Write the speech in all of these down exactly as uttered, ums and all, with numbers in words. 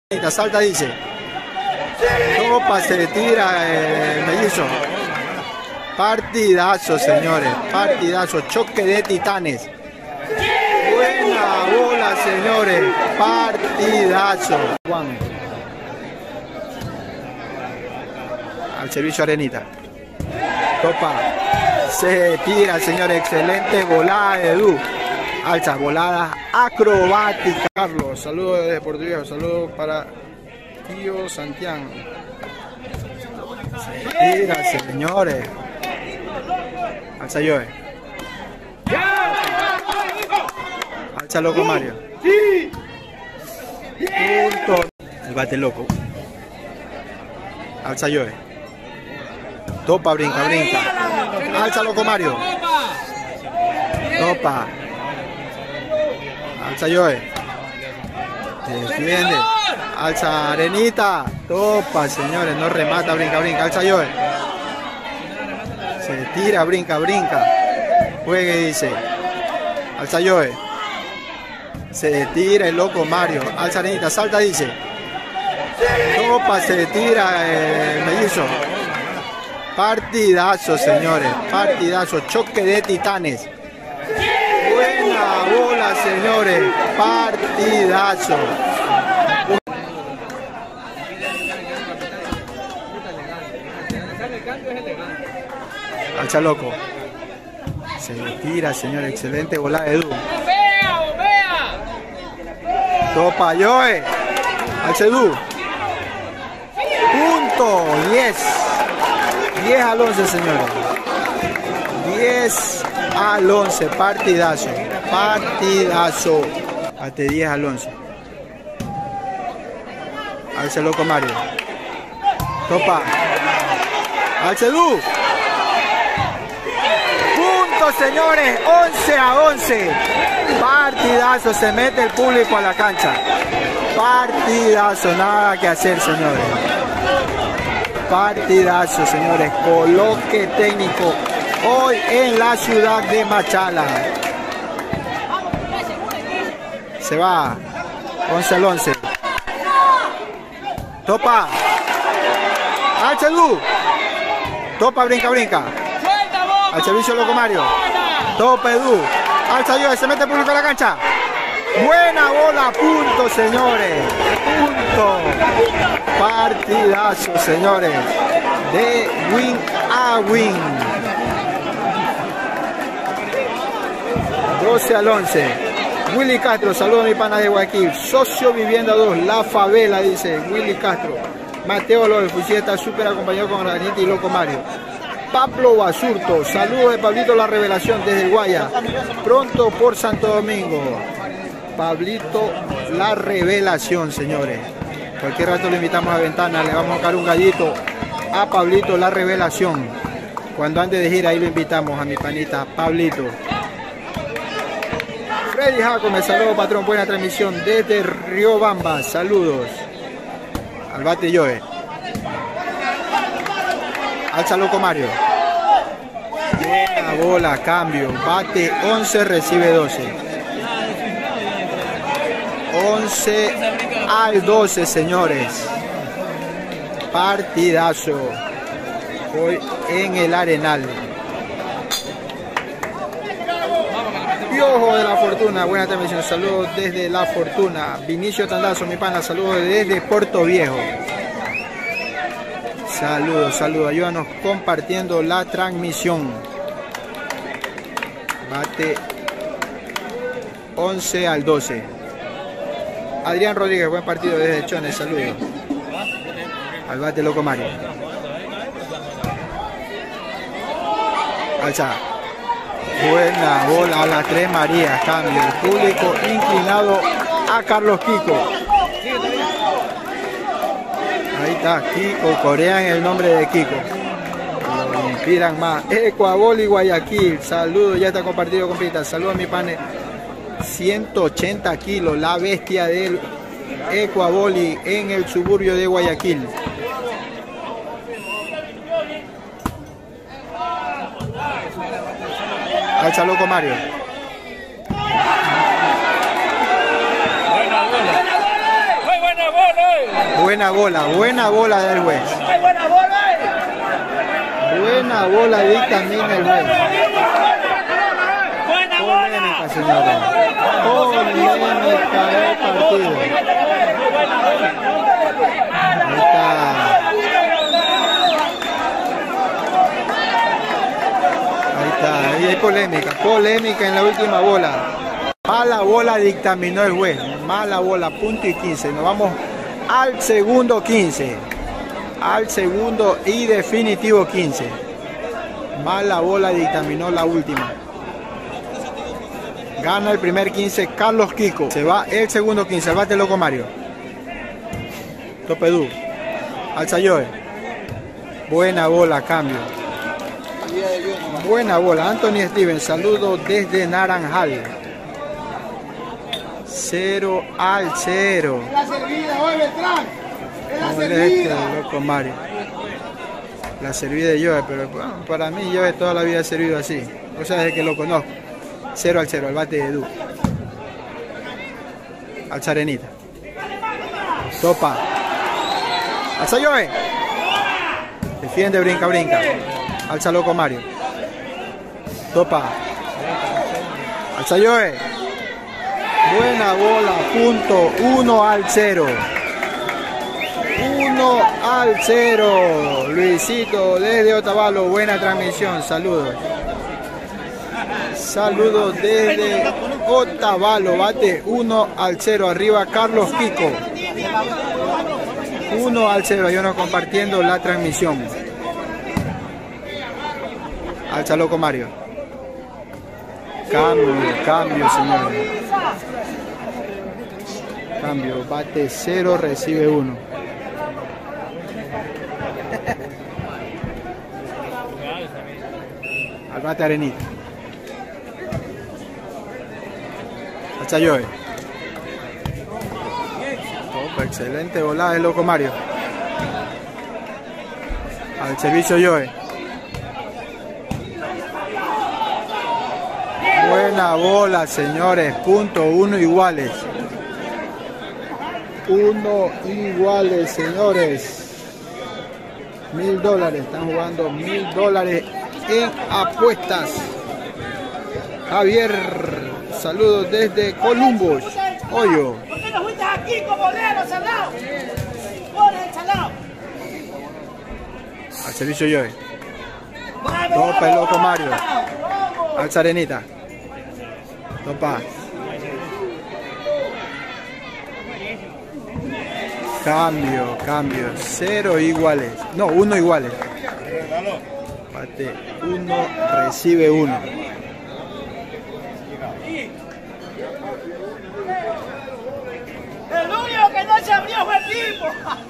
Salta, dice. Topa, se tira el mellizo. Partidazo, señores. Partidazo. Choque de titanes. Buena bola, señores. Partidazo. Juan. Al servicio Arenita. Topa. Se tira, señores. Excelente volada de Edu. Alza, volada acrobática. Carlos, saludos desde Puerto Viejo. Saludos para tío Santiago. Se tira, señores. Alza Joe. Alza loco Mario. Punto. El bate loco. Alza Joe. Topa, brinca, brinca. Alza loco Mario. Topa. Alza Joe. Defiende. Alza Arenita. Topa, señores. No remata. Brinca, brinca. Alza Joe. Se tira, brinca, brinca. Juegue, dice. Alza Joe. Se tira el loco Mario. Alza Arenita. Salta, dice. Topa, se tira el mellizo. Partidazo, señores. Partidazo. Choque de titanes. Buena bola, señores. Partidazo. Alza loco. Se tira, señor. Excelente bola de Edu. Topa Joe. Alza Edu. Punto. diez. diez al once, señores. diez al once. Partidazo. Partidazo. Hasta diez al once. Alza loco Mario. Topa. Alza Edu. Punto, señores. once a once. Partidazo. Se mete el público a la cancha. Partidazo. Nada que hacer, señores. Partidazo, señores. Coloque técnico hoy en la ciudad de Machala. Se va. once al once. Topa. Alza Edu. Topa, brinca, brinca. Al servicio loco Mario. Topa Edu. Alza Joe. Se mete el público a la cancha. Buena bola. Punto, señores. Punto. Partidazo, señores. De win a win. doce al once. Willy Castro, saludos a mi pana de Guayaquil. Socio Vivienda dos, La Favela, dice Willy Castro. Mateo López, Fusil está súper acompañado con Granita y Loco Mario. Pablo Basurto, saludos de Pablito La Revelación desde Guaya. Pronto por Santo Domingo. Pablito La Revelación, señores. Cualquier rato le invitamos a Ventana, le vamos a sacar un gallito a Pablito La Revelación. Cuando ande de gira ahí lo invitamos a mi panita Pablito. Freddy Jacome, saludos patrón, buena transmisión desde Riobamba, saludos. Al bate Joe. Alza loco Mario. Buena bola, cambio. Bate once, recibe doce. once al doce, señores. Partidazo. Hoy en el Arenal. Piojo de la Fortuna, buena transmisión. Saludos desde La Fortuna. Vinicio Tandazo, mi pana, saludos desde Puerto Viejo. Saludos, saludos. Ayúdanos compartiendo la transmisión. Bate once al doce. Adrián Rodríguez, buen partido desde Chones, saludos. Al bate loco Mario. Alza. Buena bola a las tres Marías. Cambio. El público inclinado a Carlos Kiko. Ahí está, Kiko. Corean el nombre de Kiko. Lo inspiran más. Ecuaboli Guayaquil. Saludos, ya está compartido, compita. Saludos a mi pane. ciento ochenta kilos. La bestia del Ecuaboli en el suburbio de Guayaquil. Alza loco Mario. Buena bola. Muy buena bola. buena bola, buena bola del juez. Buena bola dictamina el juez. Polémica, señores. Polémica del partido. Ahí está. Ahí está, ahí hay polémica. Polémica en la última bola. Mala bola dictaminó el juez. Mala bola, punto y quince. Nos vamos al segundo quince. Al segundo y definitivo quince. Mala bola dictaminó la última. Gana el primer quince Carlos Kiko. Se va el segundo quince. Al bate Loco Mario. Topedú. Al Chayoe. Buena bola, cambio. Buena bola. Anthony Stevens. Saludos desde Naranjal. Cero al cero. Es la servida, hoy Beltrán. Es la servida. Este, Loco Mario. La servida de Joe, pero bueno, para mí Joe toda la vida ha servido así. O sea, desde que lo conozco. Cero al cero, al bate de Edu. Al Charenita. Topa. Alza Joe. Defiende, brinca, brinca. Alza Loco Mario. Topa. Alza Joe. Buena bola, punto. Uno al cero. Uno al cero. Luisito desde Otavalo. Buena transmisión. Saludos. Saludos desde Otavalo. Bate uno al cero. Arriba Carlos Kiko. uno al cero. Yo no compartiendo la transmisión. Alza Loco Mario. Cambio, cambio, señores. Cambio. Bate cero, recibe uno. Al bate Arenita. Al Chayoe. Opa, excelente volada de Loco Mario. Al servicio Joe. Buena bola, señores. Punto uno iguales. Uno iguales, señores. Mil dólares. Están jugando mil dólares en apuestas. Javier, saludos desde Columbus. Hoyo. ¿Por qué no fuiste aquí como bolero, salado? Pones el salado. Al servicio Joe. Topa el Loco Mario. Al Charenita. Topa. Cambio, cambio. Cero iguales. No, uno iguales. Bate uno, recibe uno. El único que no se abrió fue el Pipo.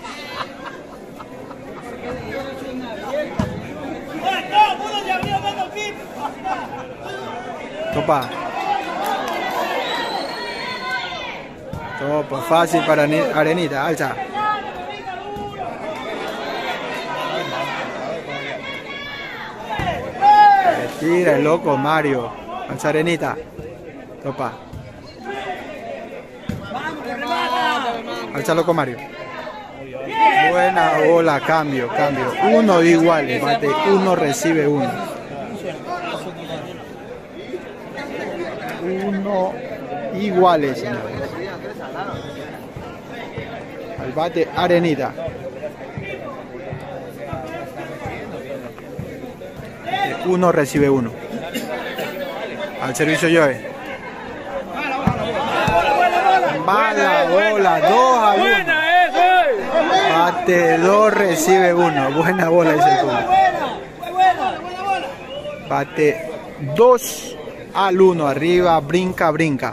Todo el mundo se abrió menos el Pipo. Topa. Topa, fácil para Arenita. Alza. Tira el Loco Mario. Alza Arenita. Topa. Alza Loco Mario. Buena bola, cambio, cambio. Uno igual, bate uno, recibe uno. Uno iguales, señores. Al bate Arenita. Uno recibe uno. Al servicio Joe. Mala bola, dos a uno. Bate dos, recibe uno. Buena bola, dice el público. Bate dos al uno. Arriba, brinca, brinca.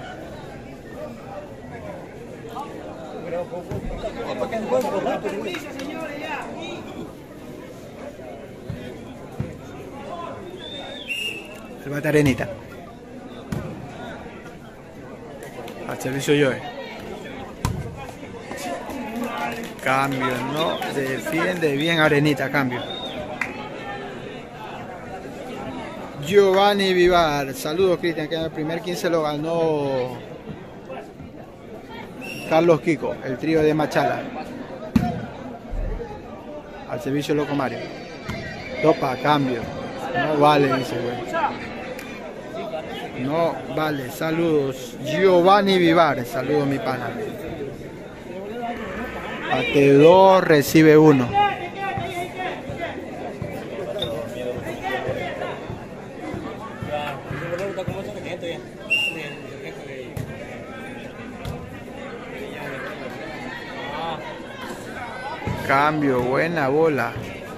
El bate Arenita. Al servicio Joe. Cambio, no defiende bien Arenita, cambio. Giovanni Vivar, saludos Cristian, que en el primer quince lo ganó Carlos Kiko, el trío de Machala. Al servicio Loco Mario. Topa, cambio. No vale, dice güey. No vale. Saludos. Giovanni Vivar. Saludos, mi pana. Bate dos, recibe uno. Cambio, buena bola.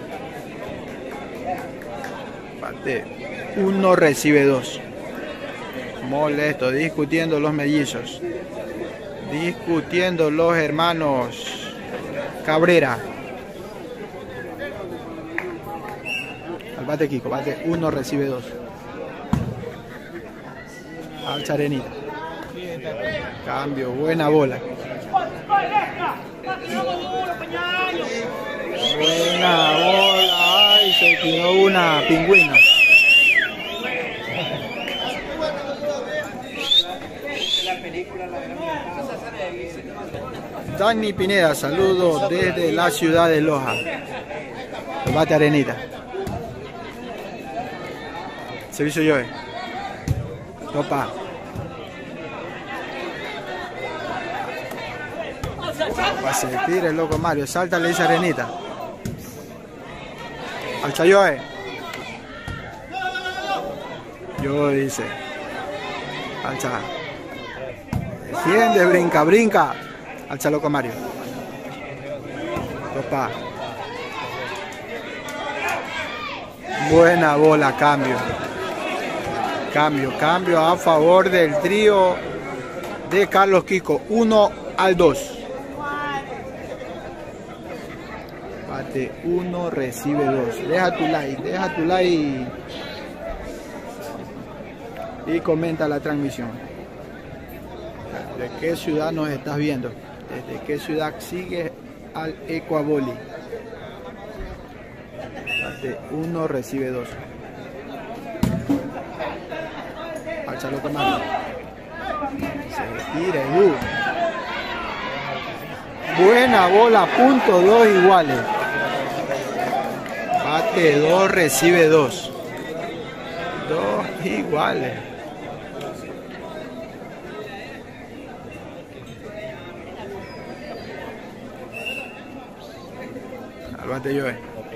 Bate uno, recibe dos. Molesto, discutiendo los mellizos. Discutiendo los hermanos Cabrera. Al bate Kiko, bate uno, recibe dos. Al Charenita. Cambio, buena bola. Buena bola. Ay, se tiró una pingüina. Dani Pineda, saludos desde la ciudad de Loja. Bate Arenita. Servicio Joe. Topa. Pase, tira el Loco Mario. Salta, le dice Arenita. Al Chayoe. Yo dice. Alza. Defiende, brinca, brinca. Alza Loco Mario. Topa. Buena bola, cambio. Cambio, cambio a favor del trío de Carlos Kiko. uno al dos. Bate uno, recibe dos. Deja tu like, deja tu like y comenta la transmisión. ¿De qué ciudad nos estás viendo? ¿Desde qué ciudad sigues al Ecuaboli? Bate uno, recibe dos. Alza Loco Mario. Se tira Edu. Buena bola, punto dos iguales. Bate dos, recibe dos. Dos iguales. Al bate Joe.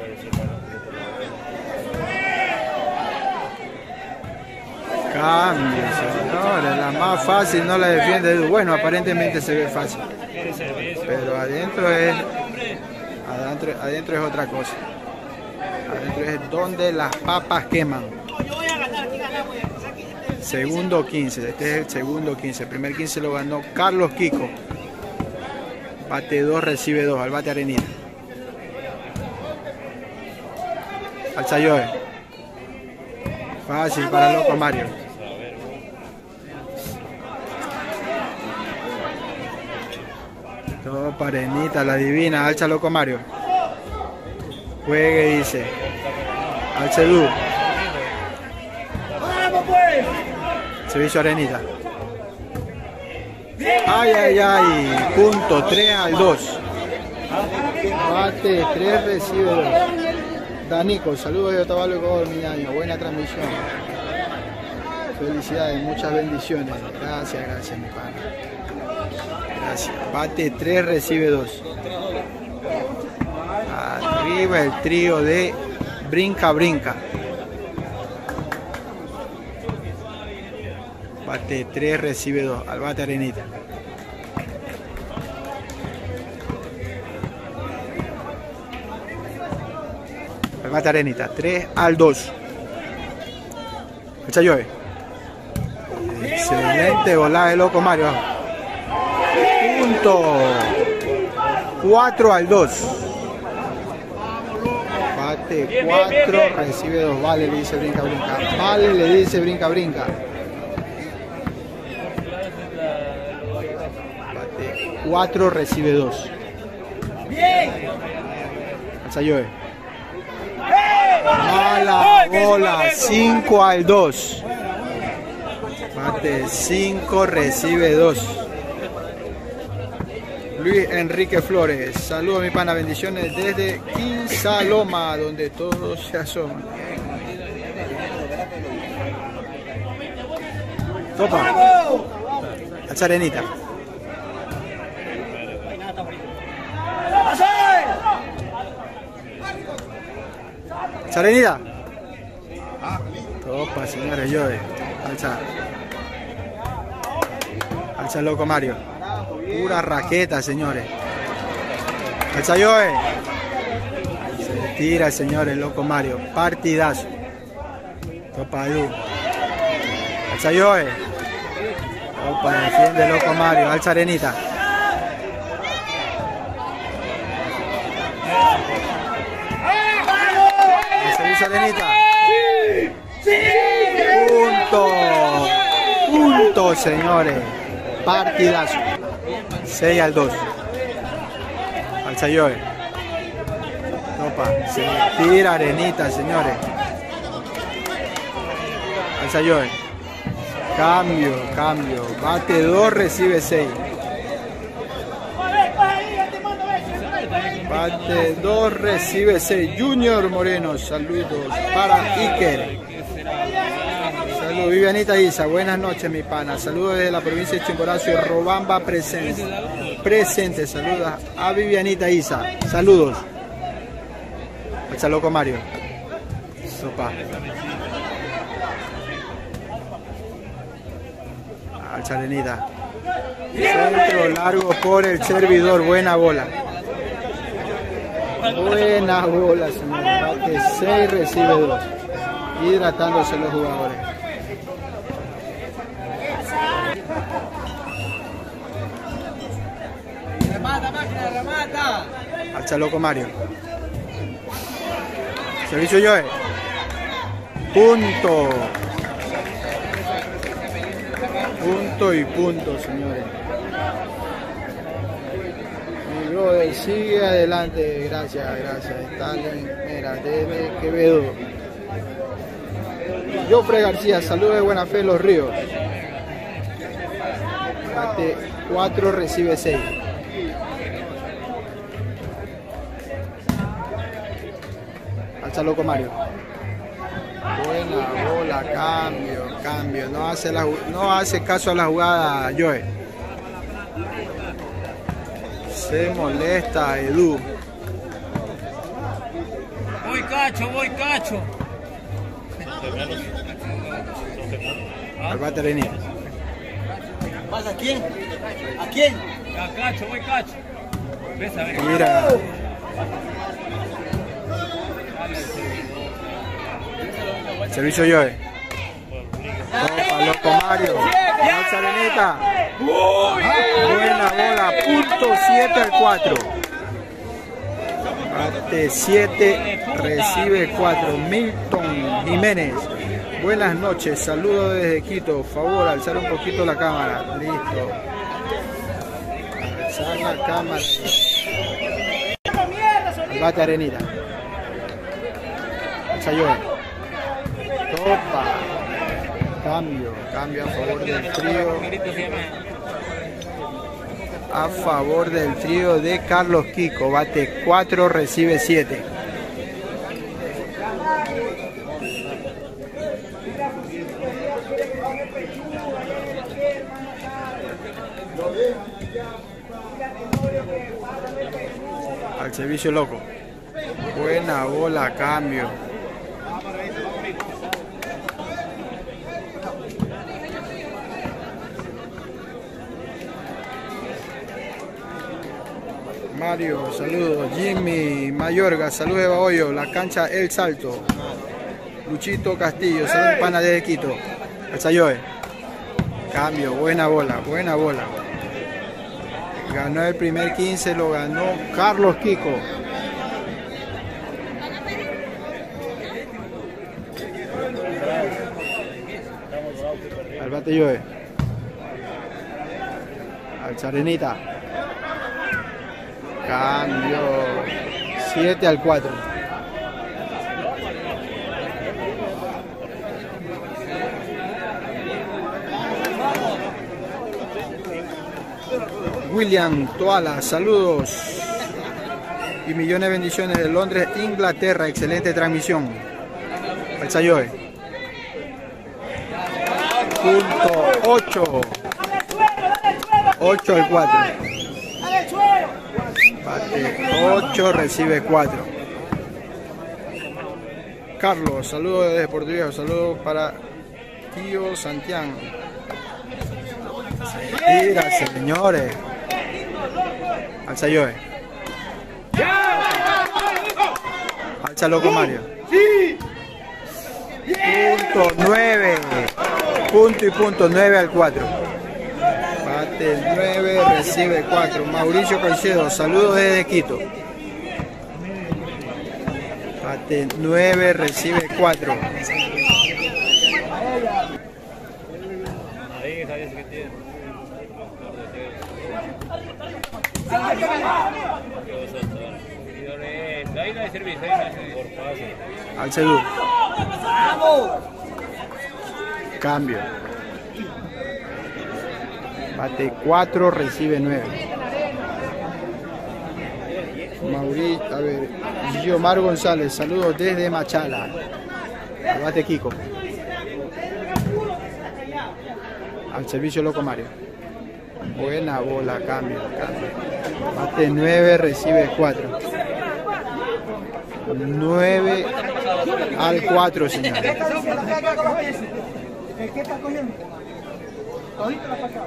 Cambio, señores. La más fácil no la defiende. Bueno, aparentemente se ve fácil. Pero adentro es. Adentro, adentro es otra cosa. Adentro es donde las papas queman. Segundo quince. Este es el segundo quince. El primer quince lo ganó Carlos Kiko. Bate dos, recibe dos. Al bate Arenita. Al Chayoe. Fácil para Loco Mario. Todo Arenita, la divina. Alza Loco Mario. Juegue, dice. Alza Edu. Servicio Arenita. Ay, ay, ay. Punto tres al dos. Bate tres, recibe dos. Danico, saludos de Otavalo, Ecuador, mi año. Buena transmisión. Felicidades, muchas bendiciones. Gracias, gracias, mi pana. Gracias. Bate tres, recibe dos. Arriba el trío de Brinca Brinca. Bate tres, recibe dos. Al bate Arenita. Al bate Arenita. tres al dos. El Chayoe. Excelente volada de Loco Mario. Punto. cuatro al dos. Bate cuatro, recibe dos. Vale, le dice Brinca Brinca. Vale, le dice Brinca Brinca. Bate cuatro, recibe dos. El Chayoe. Mala bola. cinco al dos. Bate cinco, recibe dos. Luis Enrique Flores. Saludos mi pana, bendiciones desde Quinsaloma, donde todos se asoman. Topa. Al Charenita. Charenita. Topa, señores, yo. Alza. Alza el loco Mario. Pura raqueta, señores. Alza Joe. Se tira, señores, el loco Mario. Partidazo. Topa Edu. Alza Joe. Topa, defiende el loco Mario. Alza Arenita. El servicio Arenita. Punto. Punto, señores. Partidazo. seis al dos. Alza Joe. Topa. Se tira Arenita, señores. Alza Joe. Cambio, cambio. Bate dos, recibe seis. Bate dos, recibe seis. Junior Moreno, saludos para Iker. Saludos, Vivianita Isa. Buenas noches, mi pana. Saludos desde la provincia de Chimborazo, Robamba presente. Presente, saludos a Vivianita Isa. Saludos. Alza loco Mario. Sopa. Al Charenita. Centro largo por el servidor. Buena bola. Buena bola, señor. Bate seis, recibe dos. Hidratándose los jugadores. Remata, máquina, remata. Alza loco Mario. Servicio Joe. Punto. Punto y punto, señores. Mi brother sigue adelante. Gracias, gracias. Stalin, mira, desde Quevedo. Jofre García, saludos de buena fe, Los Ríos. Bate cuatro, recibe seis. Alza loco Mario. Buena bola, cambio, cambio. No hace, la, no hace caso a la jugada, Joe. Se molesta Edu. Voy cacho, voy cacho. Al bate Arenita. ¿Vas a quién? ¿A quién? A cacho, voy cacho. Ves a ver. Mira. Servicio Joe. Topa, loco Mario. Alza Arenita. Buena bola. Punto siete al cuatro. Bate siete, recibe cuatro. Milton Jiménez. Buenas noches. Saludos desde Quito. Favor, alzar un poquito la cámara. Listo. Alzar la cámara. Al bate Arenita. Alza Joe. Topa. Cambio, cambio a favor del trío. A favor del trío de Carlos Kiko. Bate cuatro, recibe siete. Al servicio loco. Buena bola, cambio. Mario, saludos. Jimmy Mayorga, saludos de Bahoyo. La cancha El Salto. Luchito Castillo, saludos pana de Quito. Alza Joe. Cambio, buena bola, buena bola. Ganó el primer quince, lo ganó Carlos Kiko. Al bate Joe. Al Charenita. Cambio. siete al cuatro. William Toala, saludos y millones de bendiciones de Londres, Inglaterra. Excelente transmisión. El Sayoe. Punto ocho. ocho al cuatro. Bate ocho, recibe cuatro. Carlos, saludos desde Puerto Viejo. Saludos para tío Santiago. Mira, señores. Alza Joe. Alza Loco Mario. Punto nueve. Punto y punto nueve al cuatro. Bate nueve, recibe cuatro. Mauricio Caicedo, saludos desde Quito. Bate nueve, recibe cuatro. Al Cedú. Cambio. Bate cuatro, recibe nueve. Mauricio, a ver, Guiomar González, saludos desde Machala. Bate Kiko. Al servicio Loco Mario. Buena bola, cambio, cambio. Bate nueve, recibe cuatro. nueve al cuatro, señores. ¿Qué está cogiendo? Ahorita la pasada.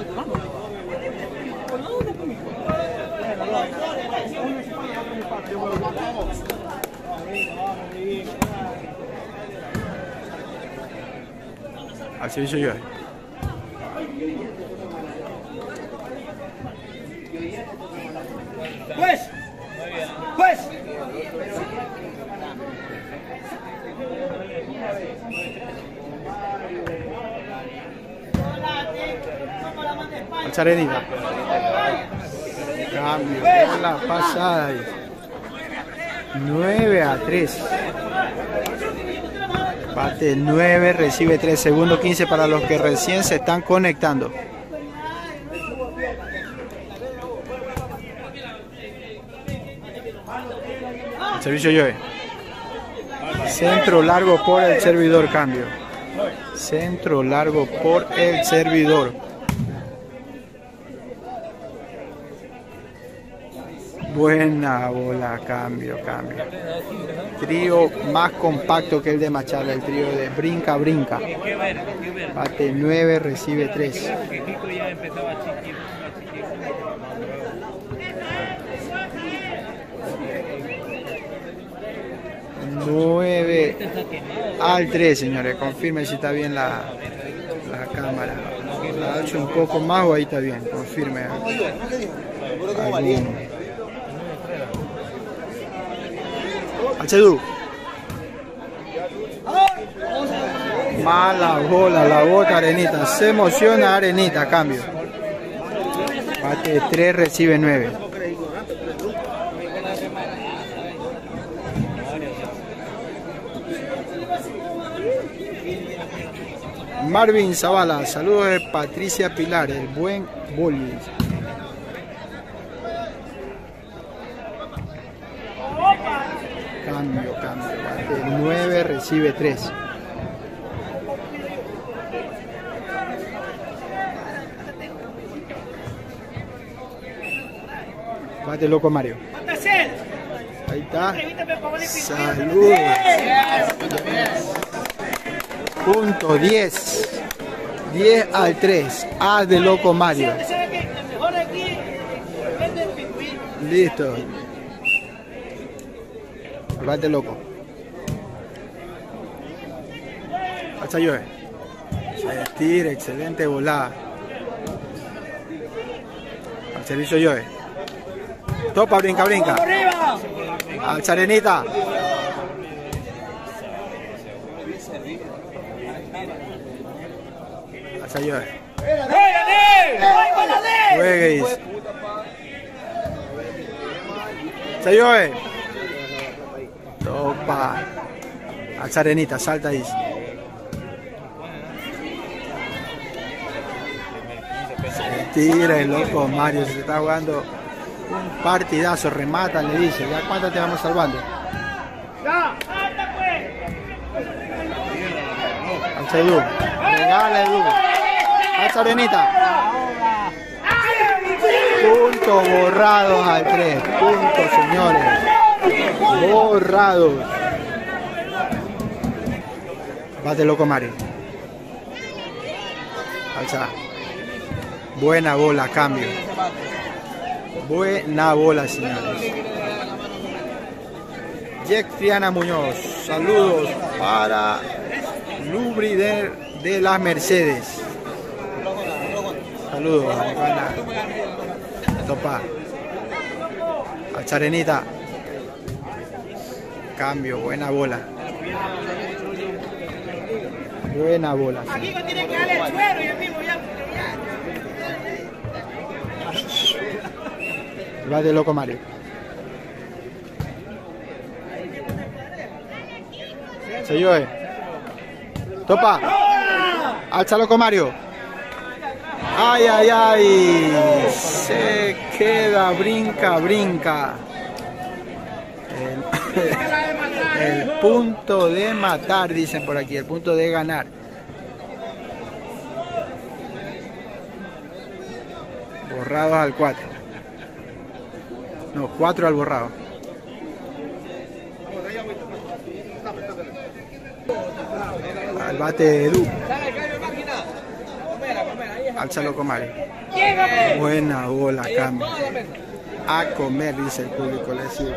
Al servicio yo. Pues, pues. Al Charenita. Cambio, la pasada. nueve a tres. Bate nueve, recibe tres. Segundo quince para los que recién se están conectando. Servicio Joe. Centro largo por el servidor, cambio. Centro largo por el servidor. Buena bola, cambio, cambio. Trío más compacto que el de Machala, el trío de Brinca Brinca. Bate nueve, recibe tres. nueve al tres, señores. Confirme si está bien la, la cámara. La ha hecho un poco más o ahí está bien. Confirme. Algún. Achedú. Mala bola, la bota Arenita. Se emociona Arenita, cambio. Bate tres, recibe nueve. Marvin Zavala, saludos de Patricia Pilar, el buen boli. Cambio, cambio. Bate nueve, recibe tres. Bate Loco Mario. Ahí está. Saludos. Punto diez. diez al tres. A de Loco Mario. Listo. Bate Loco. Hasta yo. Se estira, excelente volada. Al servicio yo. Topa, brinca, brinca. Al Charenita. Al yo. Juegues. Sayoe. Topa. Al Charenita, salta ahí. Se Tira el loco Mario, se está jugando un partidazo, remata, le dice, ¿ya cuántas te vamos salvando? Alza Edu, regala Edu, alza Arenita. Puntos borrados al tres, puntos señores, borrados. Bate loco Mario. Alza. Buena bola, cambio. Buena bola, señores. Jack Triana Muñoz. Saludos para Lubri de, de las Mercedes. Saludos. Buena. Topa. A Charenita. Cambio, buena bola. Buena bola. Aquí no tiene que darle el suero y el mismo ya. Va de loco Mario. Se yo, eh. Topa. Alza loco Mario. Ay, ay, ay. Se queda, brinca, brinca. El, el punto de matar, dicen por aquí. El punto de ganar. Borrados al cuatro. No, cuatro al borrado. Al bate Edu. Alza loco Mario. Buena bola, cambio. A comer, dice el público, le sigue.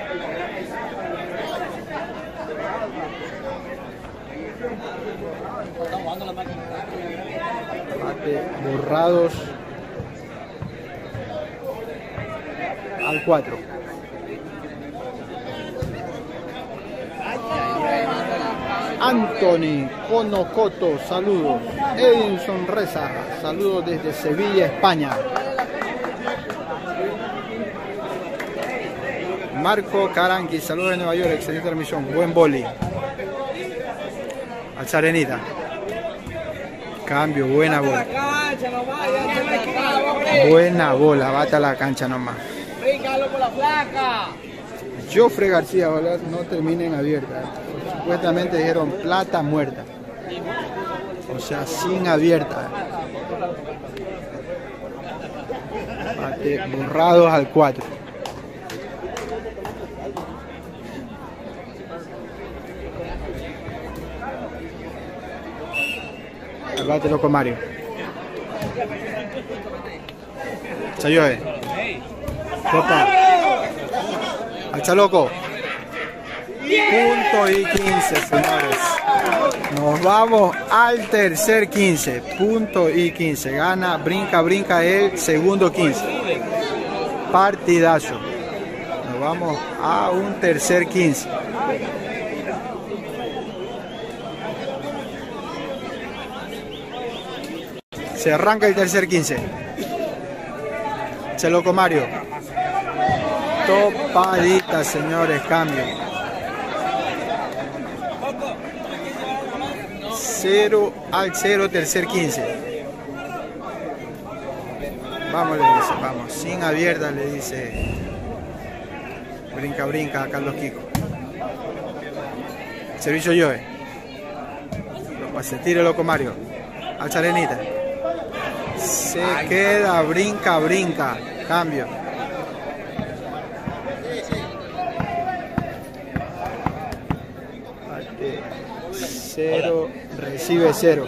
Bate borrados al cuatro. Anthony Conocoto, saludos. Edinson Reza, saludos desde Sevilla, España. Marco Caranqui, saludos de Nueva York, excelente transmisión, buen boli. Al Sarenita. Cambio, buena bola. Buena bola, bate a la cancha nomás. Por la placa. Jofre García, ojalá no terminen abierta. Supuestamente dijeron plata muerta. O sea, sin abierta. Bate borrados al cuatro. El bate loco Mario. Chayoe. Topa. Alza loco. Punto y quince, señores. Nos vamos al tercer quince. Punto y quince. Gana, brinca, brinca el segundo quince. Partidazo. Nos vamos a un tercer quince. Se arranca el tercer quince. Se loco Mario. Topadita, señores, cambio. Cero al cero, tercer quince. Vamos, le dice, vamos. Sin abierta, le dice. Brinca, brinca a Carlos Kiko. Servicio Joe. Se tira loco Mario. Al Charenita. Se queda, brinca, brinca. Cambio. Cero, recibe cero.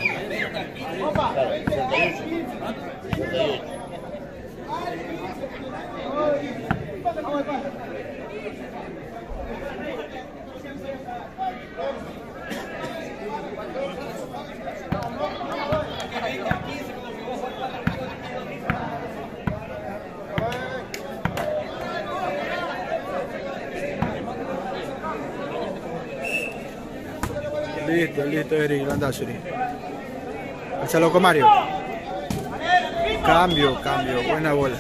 Listo, listo, Eric, Landazuri. Alza loco Mario. Cambio, cambio, buena bola.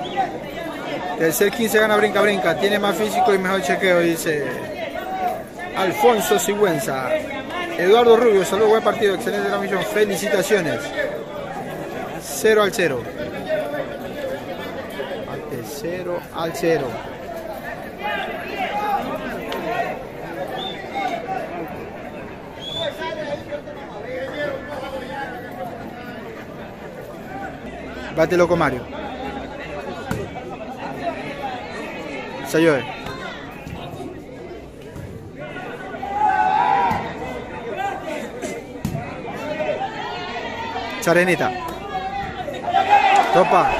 Tercer quince gana, brinca, brinca. Tiene más físico y mejor chequeo, dice Alfonso Sigüenza. Eduardo Rubio, saludos, buen partido, excelente transmisión, felicitaciones. cero al cero. Ante cero al cero. Bate loco Mario. Sayoe. Charenita. Topa.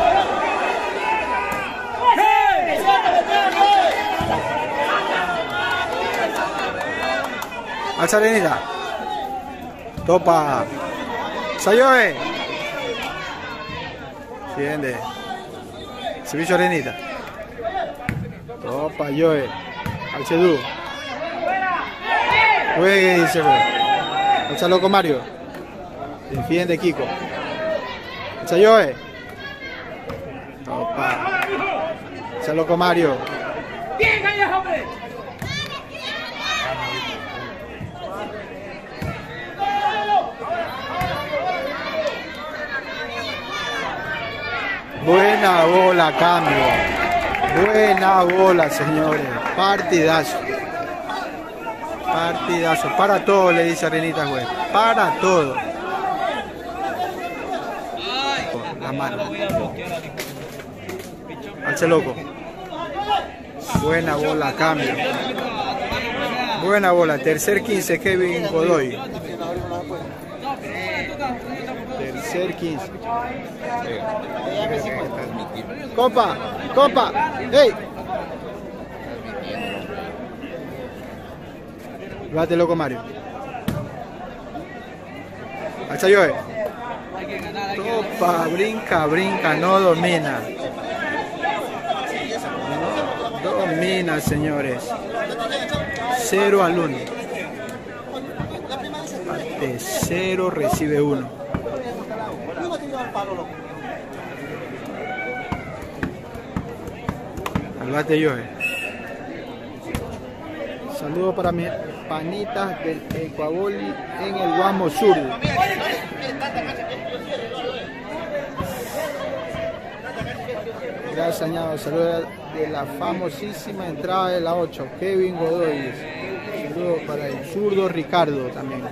Al Charenita. Topa. Sayoe. Siguiente. Servicio Arenita. Topa, Joe. Al Chedú. Juegue, dice juegue. Al loco Mario. Defiende Kiko. Al Joe. Topa. Al loco Mario. ¡Bien, gallas, hombre! Buena bola, cambio. Buena bola, señores. Partidazo. Partidazo. Para todo, le dice Arenita juez. Para todo. La mano. Alce loco. Buena bola, cambio. Buena bola. Tercer quince, Kevin Godoy. Tercer quince. Copa, copa, hey. Bate loco Mario. Al Chayoe. Copa, brinca, brinca, no domina. No domina, señores. Cero al uno. Bate cero, recibe uno. Al bate Joe. Saludos para mis panitas del Ecuaboli en el Guamo Sur. Gracias, añado. Saludos de la famosísima entrada de la ocho, Kevin Godoy. Saludos para el zurdo Ricardo también.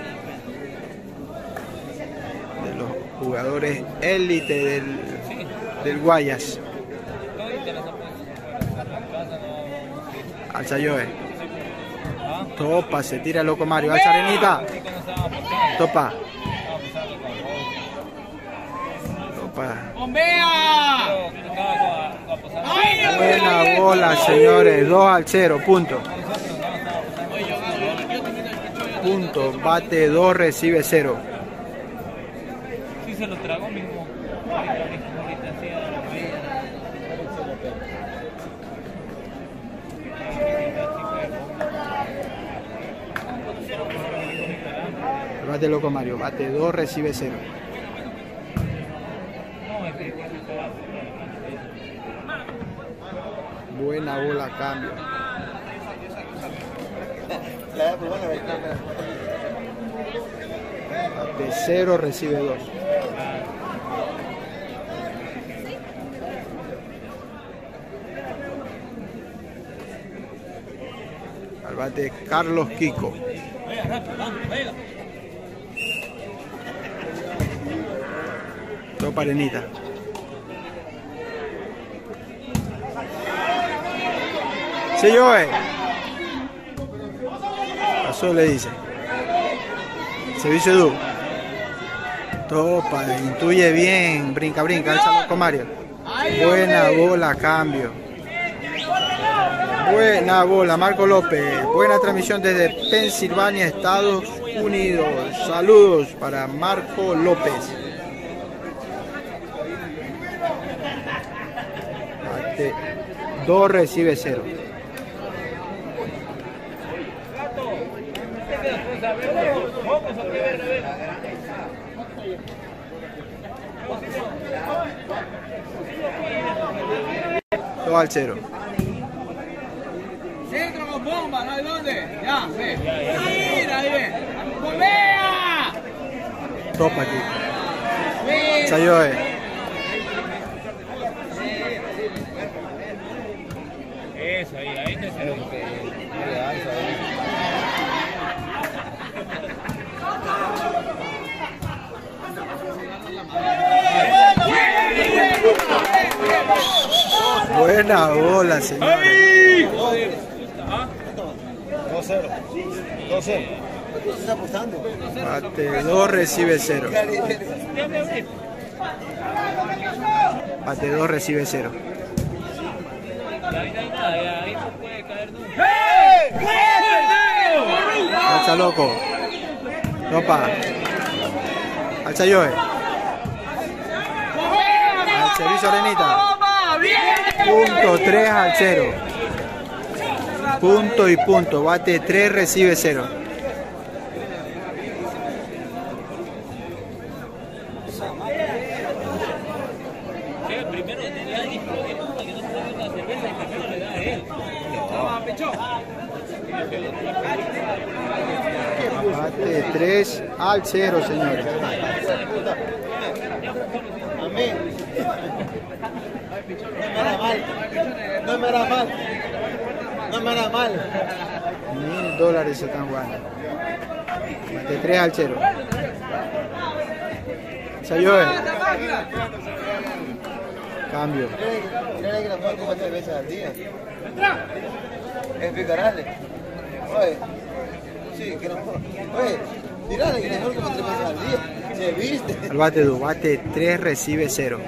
De los jugadores élite del, del Guayas. Al Chayoe. Topa, se tira loco Mario. Al Charenita. Topa. Topa. Buena bola, señores. dos al cero. Punto. Punto. Bate dos, recibe cero. Sí, se lo tragó mismo. Bate loco Mario, bate dos, recibe cero. Buena bola, cambio. Bate cero, recibe dos. Al bate Carlos Kiko. Topa Arenita. Sí, Joe. Pasó, le dice. Servicio Edu. Topa, intuye bien. Brinca, brinca. Alza loco Mario. Buena bola, cambio. Buena bola, Marco López. Buena transmisión desde Pensilvania, Estados Unidos. Saludos para Marco López. Bate dos, recibe cero. Dos al cero. Centro, bomba, no hay dónde. Ya, ve. Mira, ahí ve. ¡Bombea! Topa aquí. Salió, eh. Eso, ahí, ahí te se lo Buena bola, señores. dos cero. dos cero. ¿Qué estás apostando? Bate dos, recibe cero. Bate dos, recibe cero. Alza loco. Topa. Alza Joe. Al servicio Arenita. Punto tres al cero. Punto y punto. Bate tres, recibe cero. Bate tres al cero, señores. Amén. No me hará mal. No me hará mal. No me hará mal. Mil dólares se están jugando. Bate tres al cero. Salió. Cambio. Mira que la puedo comer tres veces al día. Es picarale. Oye. Sí, que no puedo. Oye, tirale que mejor como tres veces al día. ¿Se viste? Al bate dos, bate tres, recibe cero.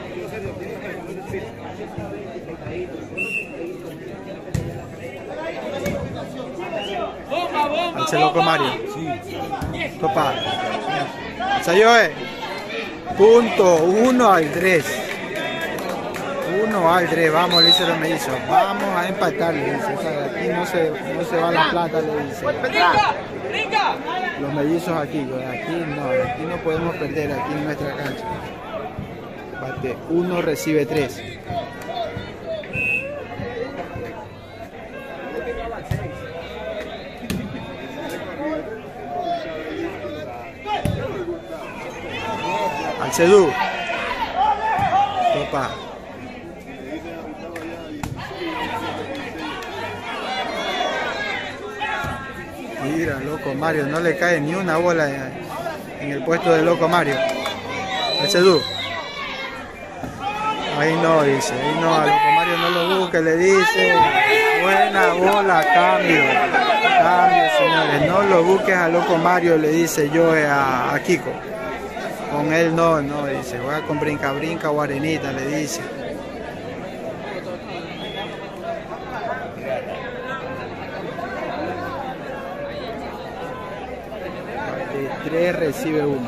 Alce loco Mario. Topa. Salió, eh. Punto uno al tres. uno al tres. Vamos, le dice los mellizos. Vamos a empatar, le dice. O sea, aquí no se, no se va la plata, le dice. Los mellizos aquí, aquí no, aquí no podemos perder, aquí en nuestra cancha. Bate uno, recibe tres. Al Cedú. Topa. Mira, loco Mario, no le cae ni una bola en el puesto de loco Mario. Al Cedú. Ahí no, dice, ahí no, a loco Mario no lo busque, le dice. Buena bola, cambio. Cambio, señores. No lo busques a loco Mario, le dice yo a, a Kiko. Con él no, no, dice, juega con brinca, brinca o arenita, le dice. De tres recibe uno.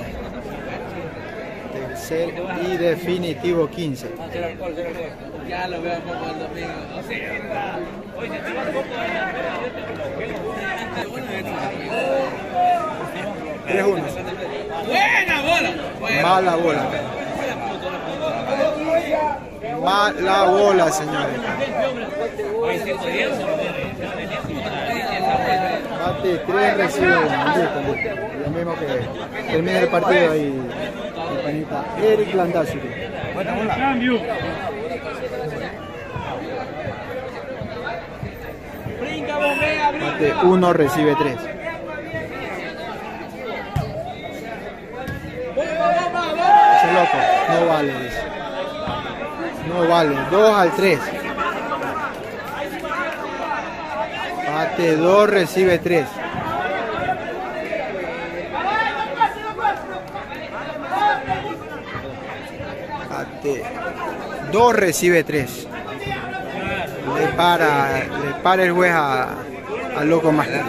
Tercer y definitivo quince. Ya lo veo como el domingo. tres uno. Buena bola. Mala bola. Mala bola, señores. Bate tres, recibe uno. Listo, listo. Lo mismo que termina el partido ahí. El panita Eric Landazuri. Cambio. Bate uno, recibe tres. Ese loco, no vale, dice. No vale, dos al tres. Bate dos, recibe tres. Bate dos, recibe tres. Le para, le para el juez a, a loco Master.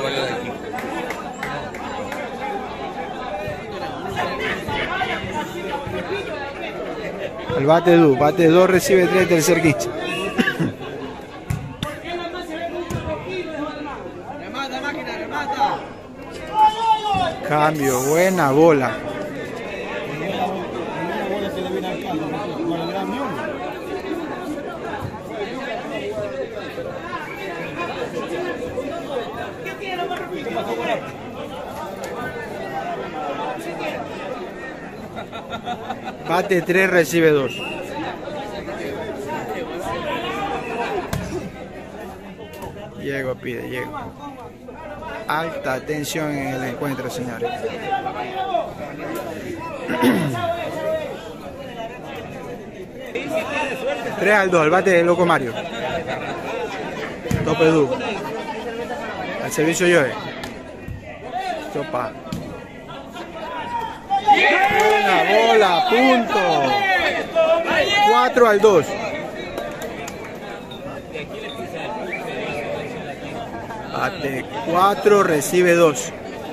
El bate dos, bate dos, recibe tres, tercer quiche. Cambio, buena bola. Bate tres, recibe dos. Llego, pide, llego. Alta tensión en el encuentro, señores. tres al dos, el bate de Loco Mario. Tope Du. Al servicio Joe. Topa. Buena bola, punto. cuatro al dos. Bate cuatro, recibe dos.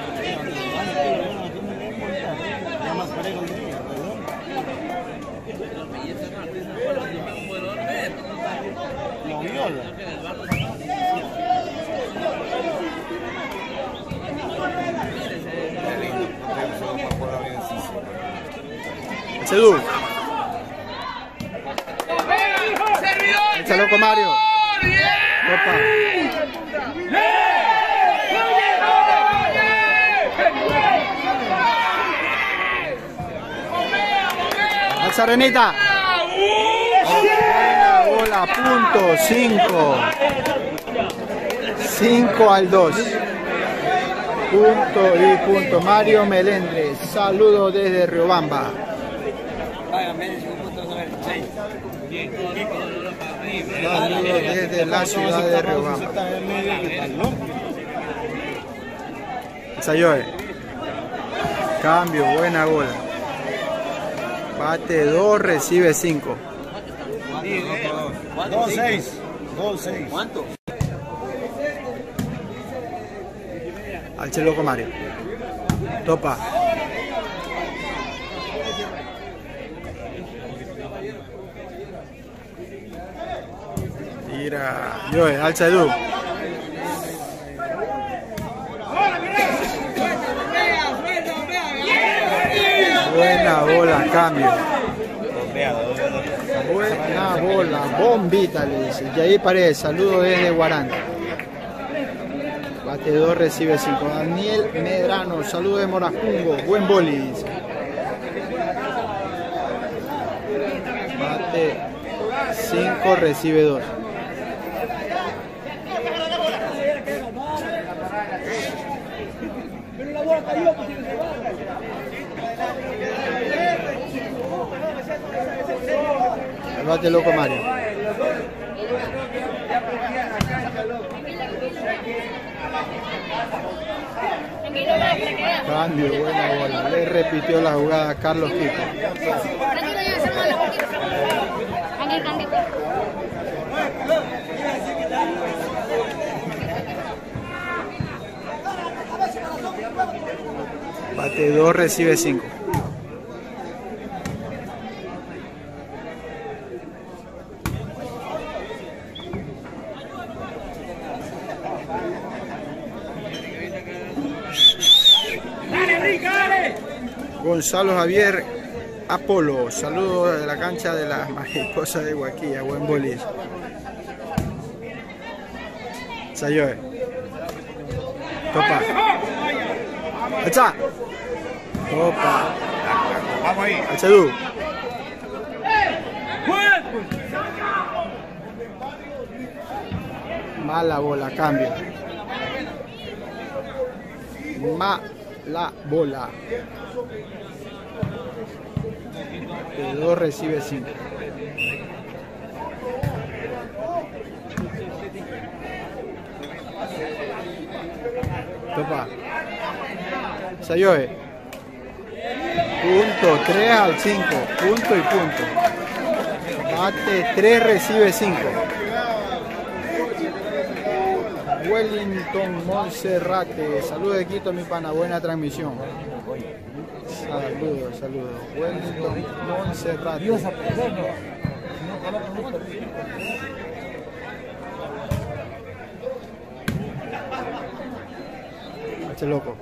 Sedú. Echa Loco Mario. Opa. Alza Renita. Buena bola, punto, cinco. cinco al dos. Punto y punto. Mario Melendres, saludos desde Riobamba. Saludos desde la ciudad de Riobamba. Sayoe. Cambio, buena bola. Bate dos, recibe cinco. dos seis. dos seis. ¿Cuánto? Al Loco Mario. Topa. Tira. Joe, alza Edu. Buena bola, cambio. Buena bola, bombita le dice. Yair Paredes, saludos desde Guaranda. Bate dos, recibe cinco. Daniel Medrano, saludos de Morajungo. Buen boli, dice. Bate cinco, recibe dos. El bate Loco Mario. Cambio, buena bola. Le repitió la jugada a Carlos Quito. Bate dos, recibe cinco. Gonzalo Javier Apolo, saludos de la cancha de las mariposas de Huaquilla, buen bolis. Sayoe. Topa. Echa. Topa. Vamos ahí. Alcedú. Mala bola, cambio. Mala bola. De dos, recibe cinco. Topa. Sayoe. Punto, tres al cinco. Punto y punto. Bate tres, recibe cinco. Wellington Monserrate. Saludos de Quito, mi pana. Buena transmisión. Saludos, saludos. Wellington Monserrate. H loco.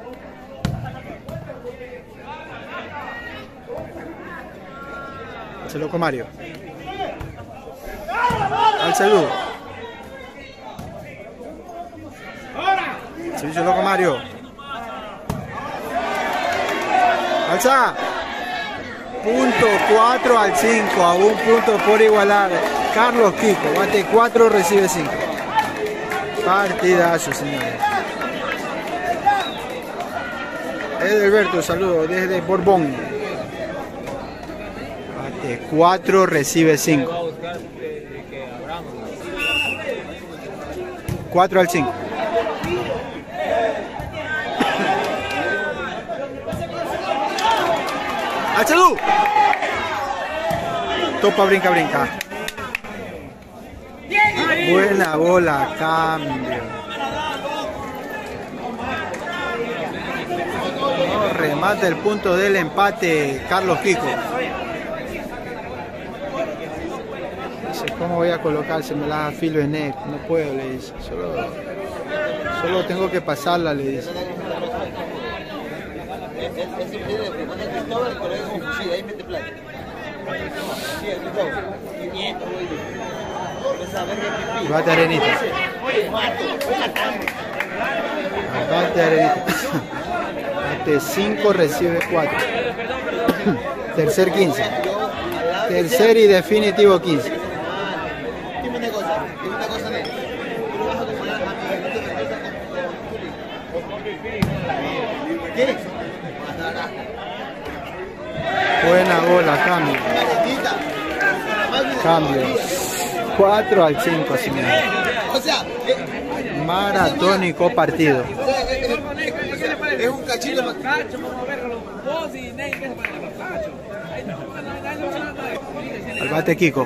H loco Mario. Al Cedú. Servicio Loco Mario. Alza. Punto cuatro al cinco, a un punto por igualar. Carlos Kiko, bate cuatro, recibe cinco. Partidazo, señores. Edelberto, saludos desde Borbón. Bate cuatro, recibe cinco. cuatro al cinco. ¡Achadú! Topa, brinca, brinca. Buena bola, cambio. No, remata el punto del empate Carlos Kiko. Dice, ¿cómo voy a colocar? Se me la afilo en él. No puedo, le dice. Solo, solo tengo que pasarla, le dice. Bate Arenita. Bate Arenita. Bate cinco, recibe cuatro. Tercer quince. Tercer y definitivo quince. Dime una cosa, dime una cosa, Ney. Tú vas a comparar a mí, ¿qué? Buena bola, cambio. Cambio. cuatro al cinco, señor. O sea, maratónico partido. Es un cachito más. Al bate Kiko.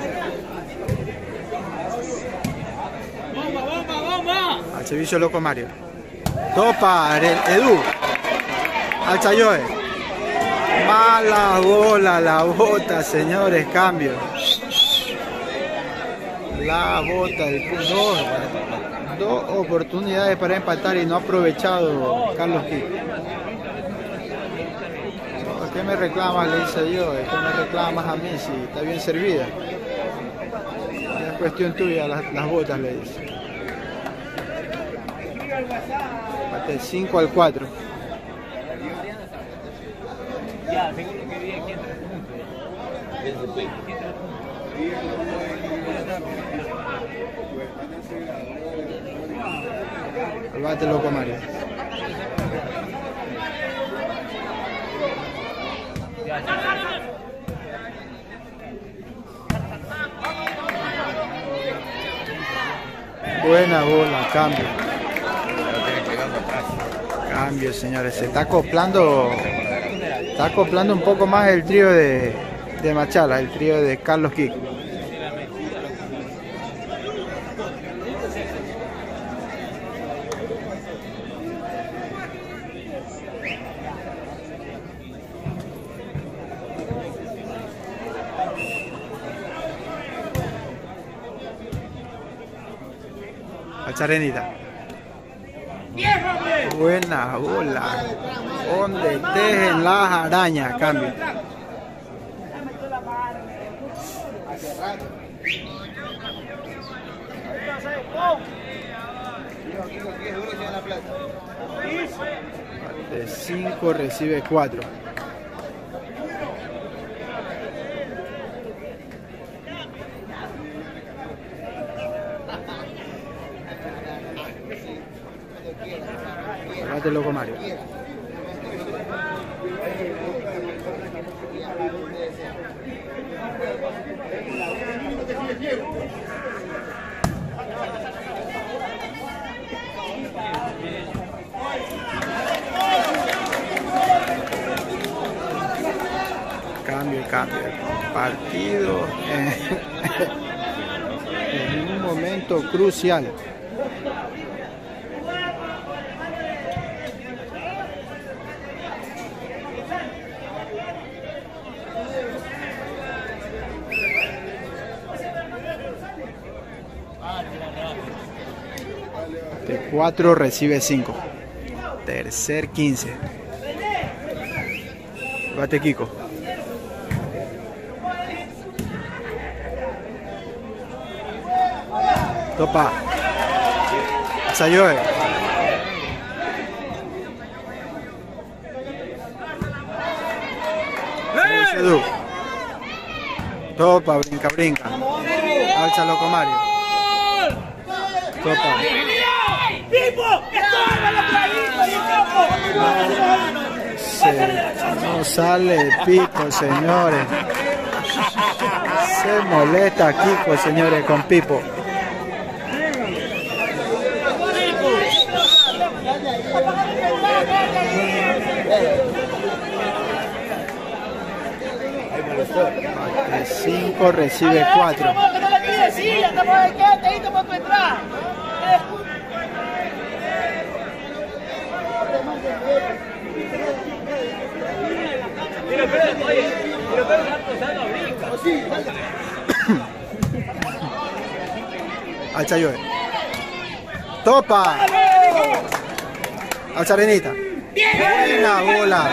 Al servicio loco Mario. Topa, Edu. Al Chayoe. Mala bola, la bota, señores, cambio. La bota, el dos, dos oportunidades para empatar y no ha aprovechado Carlos Kiko. ¿Qué me reclamas? Le dice yo. ¿Qué me reclamas a mí si está bien servida? Es cuestión tuya las, las botas, le dice. Bate cinco al cuatro. Ya, seguro que vi aquí en tres puntos. Al bate loco Mario. Buena bola, cambio. Cambio, señores. Se está acoplando. Está acoplando un poco más el trío de, de Machala, el trío de Carlos Kiko. A Charenita. Buena bola. Donde tejen las arañas, cambio. De cinco recibe cuatro. Bate loco Mario. Cambio, cambio. Partido en, en un momento crucial. De cuatro recibe cinco. Tercer quince. Bate Kiko. Topa. Sayoe. Alcedú. Topa, brinca, brinca. Alza Loco Mario. Topa. Se, no sale Pipo, señores. Se molesta Kiko, señores, con Pipo. cinco recibe cuatro. Alza Joe. Topa. Alza Arenita. Buena bola.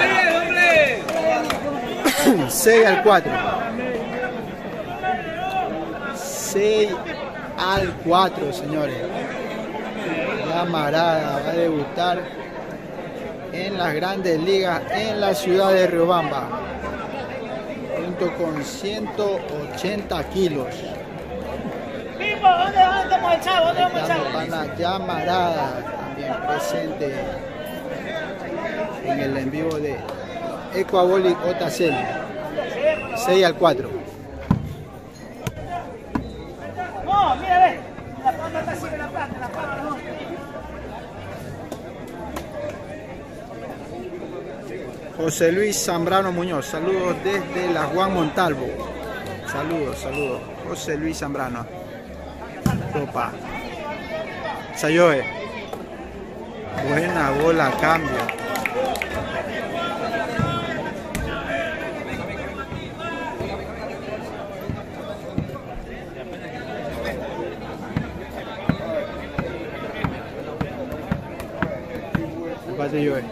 seis al cuatro. seis al cuatro, señores. La Marada va a debutar en las grandes ligas en la ciudad de Riobamba, junto con ciento ochenta kilos. La Llamarada también presente en el en vivo de Ecuabolic Otacel. seis al cuatro. No, mira, ve. La plata está así, la plata, la plata no. José Luis Zambrano Muñoz, saludos desde la Juan Montalvo. Saludos, saludos. José Luis Zambrano. Topa. Sayoe. Buena bola, cambio. Empate Joe.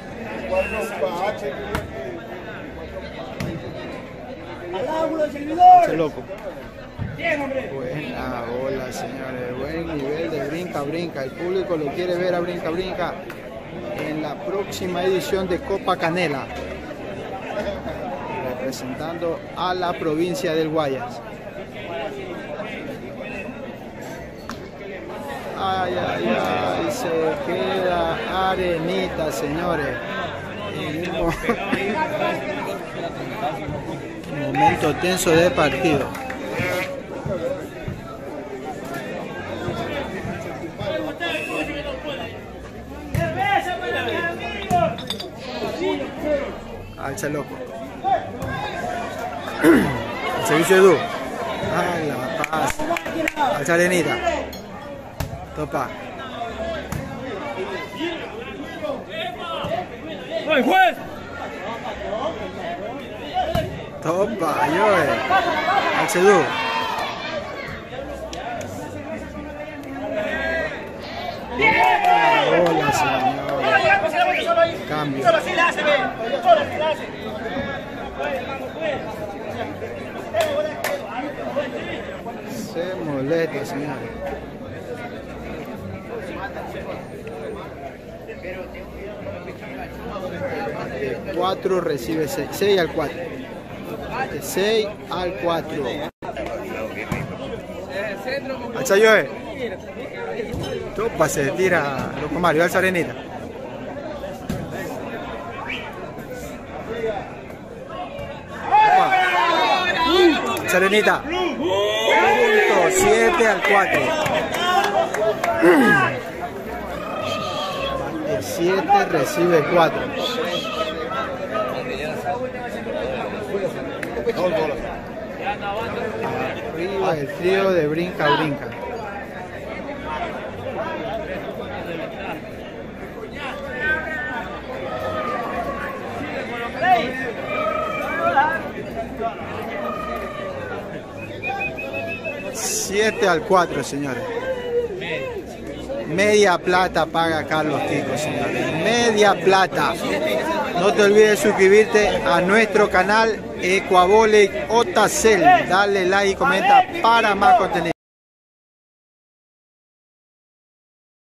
Ese loco. Buena bola, señores. Buen nivel de brinca, brinca. El público lo quiere ver a brinca, brinca en la próxima edición de Copa Canela, representando a la provincia del Guayas. Ay, ay, ay, se queda Arenita, señores. En un momento tenso de partido. Alza loco. El servicio de Du. Ay, la paz. Alza Arenita. Topa. ¡Ay, juez! Topa, Joe. Alcedú. Hola, señor. Cambio. Se molesta, señor. De cuatro recibe seis. seis al cuatro. De seis al cuatro. Alza Joe. Topa, se tira Loco Mario. Alza Arenita. Alza Arenita. Punto siete al cuatro. El siete recibe cuatro. Arriba el trío de brinca, brinca. siete al cuatro, señores. Media plata paga Carlos Kiko, señores. Media plata. No te olvides suscribirte a nuestro canal Ecuabolic Otacel. Dale like y comenta para más contenido.